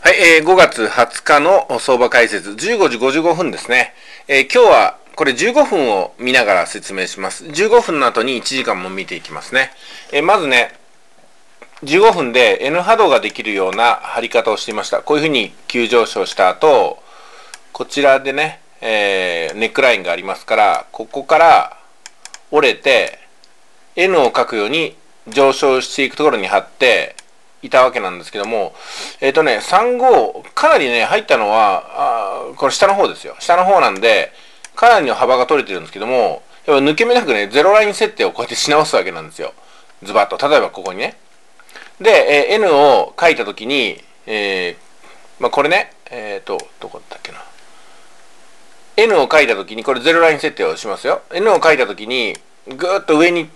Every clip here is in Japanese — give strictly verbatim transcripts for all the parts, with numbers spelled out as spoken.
はい、えー、ごがつはつかの相場解説、じゅうごじごじゅうごふんですね。えー、今日はこれじゅうごふんを見ながら説明します。じゅうごふんの後にいちじかんも見ていきますね。えー、まずね、じゅうごふんで N 波動ができるような張り方をしていました。こういうふうに急上昇した後、こちらでね、えー、ネックラインがありますから、ここから折れて N を書くように上昇していくところに貼っていたわけなんですけども、えっとね、さんじゅうご、かなりね、入ったのは、あこれ下の方ですよ。下の方なんで、かなりの幅が取れてるんですけども、やっぱ抜け目なくね、ゼロライン設定をこうやってし直すわけなんですよ。ズバッと。例えばここにね。で、えー、N を書いたときに、えー、まあ、これね、えっと、どこだったっけな。N を書いたときに、これゼロライン設定をしますよ。N を書いたときに、ぐーっと上に行って、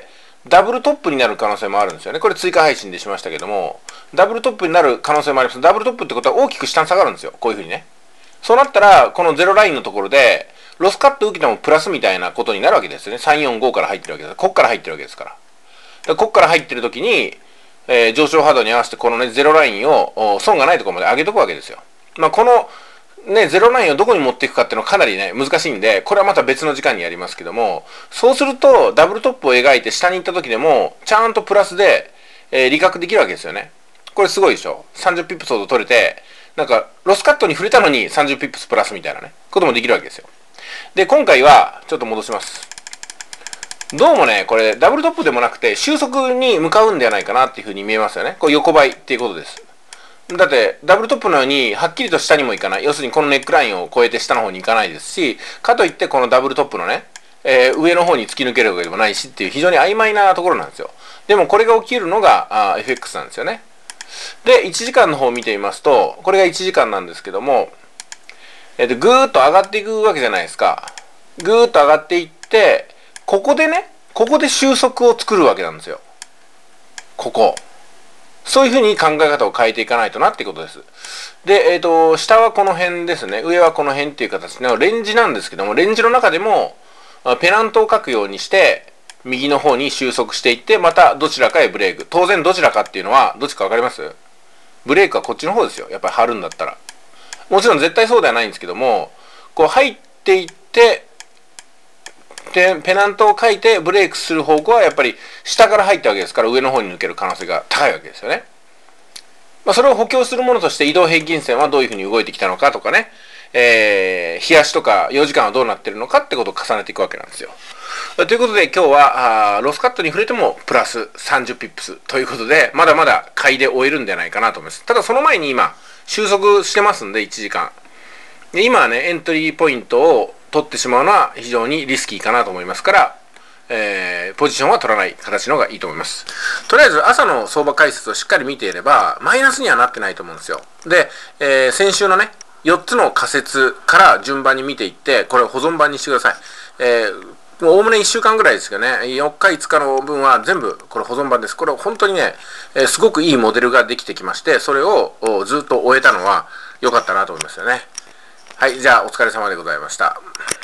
ダブルトップになる可能性もあるんですよね。これ追加配信でしましたけども、ダブルトップになる可能性もあります。ダブルトップってことは大きく下に下がるんですよ。こういうふうにね。そうなったら、このゼロラインのところで、ロスカット受けてもプラスみたいなことになるわけですよね。さん、よん、ごから入ってるわけです。こっから入ってるわけですから。でこっから入ってるときに、えー、上昇波動に合わせてこのね、ゼロラインを損がないところまで上げとくわけですよ。まあ、この、ね、ゼロラインをどこに持っていくかっていうのはかなりね、難しいんで、これはまた別の時間にやりますけども、そうすると、ダブルトップを描いて下に行った時でも、ちゃんとプラスで、えー、利確できるわけですよね。これすごいでしょ。さんじゅうピップスほど取れて、なんか、ロスカットに触れたのにさんじゅうピップスプラスみたいなね、こともできるわけですよ。で、今回は、ちょっと戻します。どうもね、これ、ダブルトップでもなくて、収束に向かうんではないかなっていうふうに見えますよね。これ横ばいっていうことです。だって、ダブルトップのように、はっきりと下にも行かない。要するに、このネックラインを越えて下の方に行かないですし、かといって、このダブルトップのね、えー、上の方に突き抜けるわけでもないしっていう、非常に曖昧なところなんですよ。でも、これが起きるのが、あ エフエックス なんですよね。で、いちじかんの方を見てみますと、これがいちじかんなんですけども、えっと、ぐーっと上がっていくわけじゃないですか。ぐーっと上がっていって、ここでね、ここで収束を作るわけなんですよ。ここ。そういうふうに考え方を変えていかないとなっていうことです。で、えっと、下はこの辺ですね。上はこの辺っていう形のレンジなんですけども、レンジの中でも、ペナントを書くようにして、右の方に収束していって、またどちらかへブレイク。当然どちらかっていうのは、どっちかわかります？ブレイクはこっちの方ですよ。やっぱり張るんだったら。もちろん絶対そうではないんですけども、こう入っていって、でペナントを書いてブレイクする方向はやっぱり下から入ったわけですから上の方に抜ける可能性が高いわけですよね。まあ、それを補強するものとして移動平均線はどういうふうに動いてきたのかとかね、えー、日足とかよじかんはどうなってるのかってことを重ねていくわけなんですよ。ということで今日はあロスカットに触れてもプラスさんじゅうピップスということでまだまだ買いで終えるんじゃないかなと思います。ただその前に今収束してますんでいちじかんで今はねエントリーポイントを取ってしまうのは非常にリスキーかなと思いますから、えー、ポジションは取らない形の方がいいと思います。とりあえず朝の相場解説をしっかり見ていればマイナスにはなってないと思うんですよ。で、えー、先週のねよっつの仮説から順番に見ていってこれを保存版にしてください。えー、もうおおむねいっしゅうかんぐらいですけどねよっかいつかの分は全部これ保存版です。これ本当にね、えー、すごくいいモデルができてきましてそれをずっと終えたのは良かったなと思いますよね。はい、じゃあお疲れ様でございました。